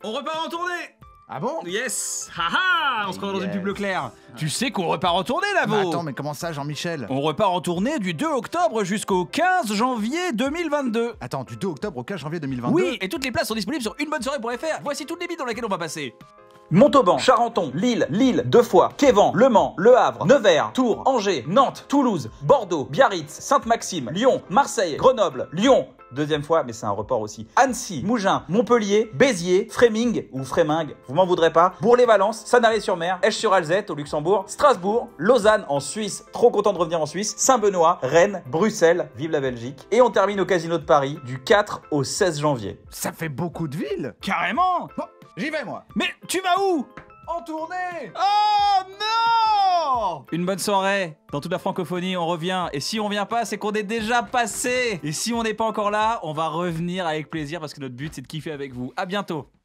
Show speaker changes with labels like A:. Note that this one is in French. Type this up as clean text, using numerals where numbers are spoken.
A: On repart en tournée.
B: Ah bon?
A: Yes. Haha. On se croit dans une pub Leclerc.
C: Tu sais qu'on repart en tournée, Lavo.
B: Mais attends, mais comment ça, Jean-Michel?
C: On repart en tournée du 2 octobre jusqu'au 15 janvier 2022.
B: Attends, du 2 octobre au 15 janvier 2022?
C: Oui, et toutes les places sont disponibles sur unebonnesoirée.fr. Voici toutes les villes dans lesquelles on va passer.
D: Montauban, Charenton, Lille, deux fois, Quévent, Le Mans, Le Havre, Nevers, Tours, Angers, Nantes, Toulouse, Bordeaux, Biarritz, Sainte-Maxime, Lyon, Marseille, Grenoble, Lyon, deuxième fois, mais c'est un report aussi, Annecy, Mougins, Montpellier, Béziers, Frémingue ou Frémingue, vous m'en voudrez pas, Bourg-les-Valence, Sanaré-sur-Mer, Esch-sur-Alzette au Luxembourg, Strasbourg, Lausanne en Suisse, trop content de revenir en Suisse, Saint-Benoît, Rennes, Bruxelles, vive la Belgique, et on termine au Casino de Paris du 4 au 16 janvier.
B: Ça fait beaucoup de villes.
C: Carrément.
B: Bon, j'y vais moi.
C: Mais tu vas où?
B: En tournée.
C: Oh non! Une bonne soirée. Dans toute la francophonie, on revient. Et si on vient pas, c'est qu'on est déjà passé. Et si on n'est pas encore là, on va revenir avec plaisir parce que notre but, c'est de kiffer avec vous. À bientôt.